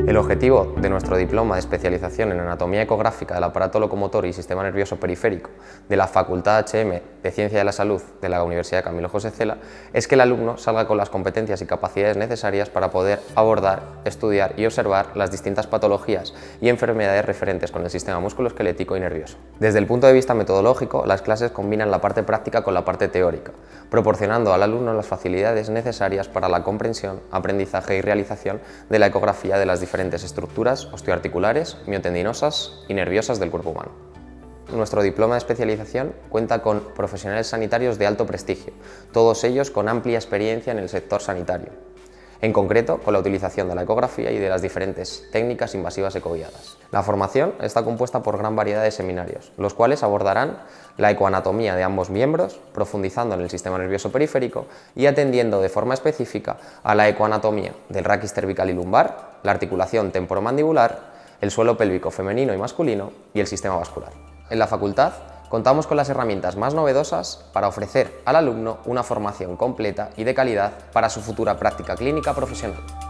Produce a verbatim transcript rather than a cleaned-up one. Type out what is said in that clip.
El objetivo de nuestro diploma de especialización en anatomía ecográfica del aparato locomotor y sistema nervioso periférico de la Facultad H M de Ciencia de la Salud de la Universidad Camilo José Cela es que el alumno salga con las competencias y capacidades necesarias para poder abordar, estudiar y observar las distintas patologías y enfermedades referentes con el sistema musculoesquelético y nervioso. Desde el punto de vista metodológico, las clases combinan la parte práctica con la parte teórica, proporcionando al alumno las facilidades necesarias para la comprensión, aprendizaje y realización de la ecografía de las diferentes estructuras osteoarticulares, miotendinosas y nerviosas del cuerpo humano. Nuestro diploma de especialización cuenta con profesionales sanitarios de alto prestigio, todos ellos con amplia experiencia en el sector sanitario, en concreto con la utilización de la ecografía y de las diferentes técnicas invasivas ecoguiadas. La formación está compuesta por gran variedad de seminarios, los cuales abordarán la ecoanatomía de ambos miembros, profundizando en el sistema nervioso periférico y atendiendo de forma específica a la ecoanatomía del raquis cervical y lumbar, la articulación temporomandibular, el suelo pélvico femenino y masculino y el sistema vascular. En la facultad contamos con las herramientas más novedosas para ofrecer al alumno una formación completa y de calidad para su futura práctica clínica profesional.